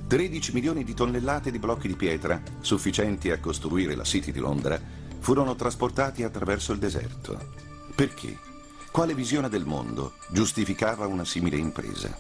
13 milioni di tonnellate di blocchi di pietra, sufficienti a costruire la City di Londra, furono trasportati attraverso il deserto. Perché? Quale visione del mondo giustificava una simile impresa?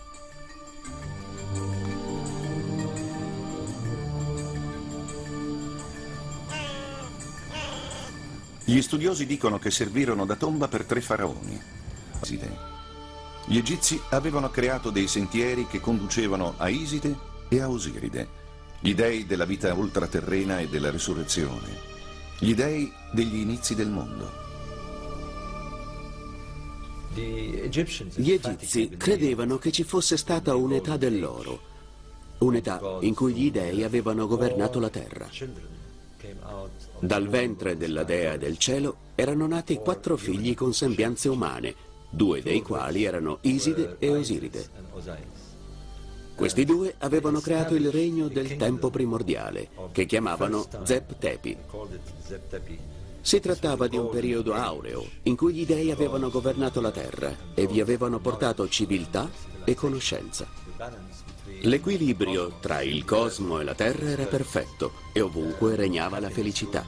Gli studiosi dicono che servirono da tomba per 3 faraoni. Gli egizi avevano creato dei sentieri che conducevano a Iside e a Osiride, gli dei della vita ultraterrena e della risurrezione, gli dei degli inizi del mondo. Gli egizi credevano che ci fosse stata un'età dell'oro, un'età in cui gli dei avevano governato la terra. Dal ventre della dea del cielo erano nati 4 figli con sembianze umane, 2 dei quali erano Iside e Osiride. Questi 2 avevano creato il regno del tempo primordiale, che chiamavano Zep Tepi. Si trattava di un periodo aureo, in cui gli dei avevano governato la terra e vi avevano portato civiltà e conoscenza. L'equilibrio tra il cosmo e la terra era perfetto e ovunque regnava la felicità.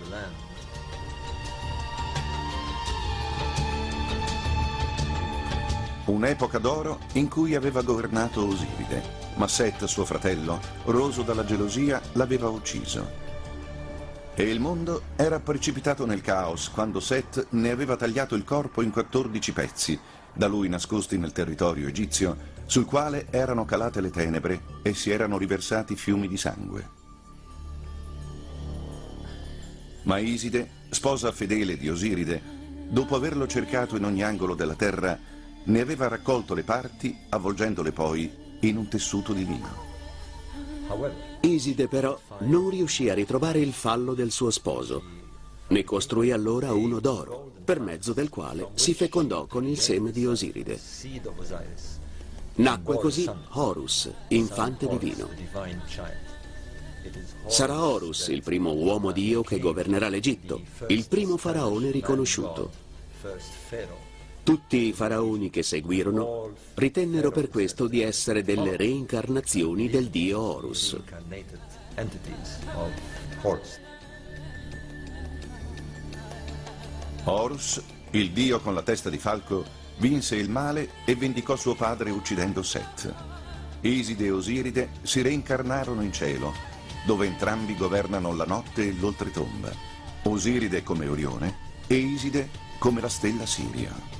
Un'epoca d'oro in cui aveva governato Osiride, ma Set, suo fratello, roso dalla gelosia, l'aveva ucciso. E il mondo era precipitato nel caos quando Set ne aveva tagliato il corpo in 14 pezzi, da lui nascosti nel territorio egizio, sul quale erano calate le tenebre e si erano riversati fiumi di sangue. Ma Iside, sposa fedele di Osiride, dopo averlo cercato in ogni angolo della terra, ne aveva raccolto le parti, avvolgendole poi in un tessuto divino. Iside però non riuscì a ritrovare il fallo del suo sposo. Ne costruì allora uno d'oro, per mezzo del quale si fecondò con il seme di Osiride. Nacque così Horus, infante divino. Sarà Horus il primo uomo Dio che governerà l'Egitto, il primo faraone riconosciuto. Tutti i faraoni che seguirono ritennero per questo di essere delle reincarnazioni del dio Horus. Horus, il dio con la testa di falco, vinse il male e vendicò suo padre uccidendo Set. Iside e Osiride si reincarnarono in cielo, dove entrambi governano la notte e l'oltretomba. Osiride come Orione e Iside come la stella Siria.